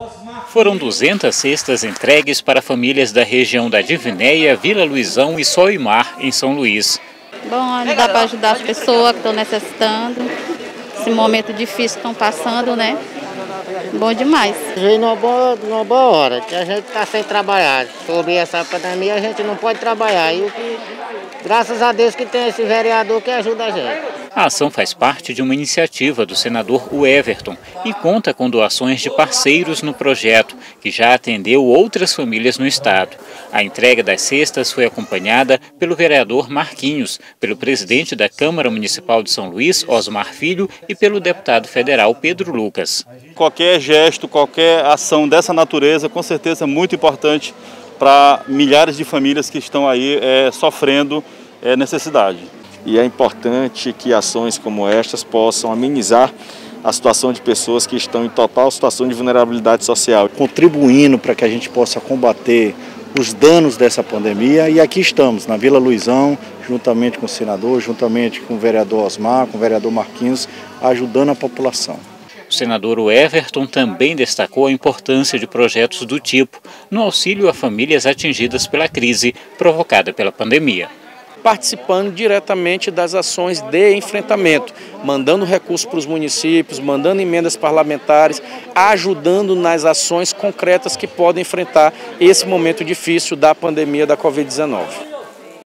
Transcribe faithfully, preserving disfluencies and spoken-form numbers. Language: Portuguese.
Foram duzentas cestas entregues para famílias da região da Divinéia, Vila Luizão e Solimar, em São Luís. Bom, dá para ajudar as pessoas que estão necessitando, esse momento difícil que estão passando, né? Bom demais. Veio numa boa, numa boa hora, que a gente está sem trabalhar. Sobre essa pandemia a gente não pode trabalhar. E o que, graças a Deus que tem esse vereador que ajuda a gente. A ação faz parte de uma iniciativa do senador Everton e conta com doações de parceiros no projeto, que já atendeu outras famílias no estado. A entrega das cestas foi acompanhada pelo vereador Marquinhos, pelo presidente da Câmara Municipal de São Luís, Osmar Filho, e pelo deputado federal Pedro Lucas. Qualquer gesto, qualquer ação dessa natureza, com certeza é muito importante para milhares de famílias que estão aí é, sofrendo é, necessidade. E é importante que ações como estas possam amenizar a situação de pessoas que estão em total situação de vulnerabilidade social, contribuindo para que a gente possa combater os danos dessa pandemia. E aqui estamos, na Vila Luizão, juntamente com o senador, juntamente com o vereador Osmar, com o vereador Marquinhos, ajudando a população. O senador Everton também destacou a importância de projetos do tipo no auxílio a famílias atingidas pela crise provocada pela pandemia. Participando diretamente das ações de enfrentamento, mandando recursos para os municípios, mandando emendas parlamentares, ajudando nas ações concretas que podem enfrentar esse momento difícil da pandemia da Covid dezenove.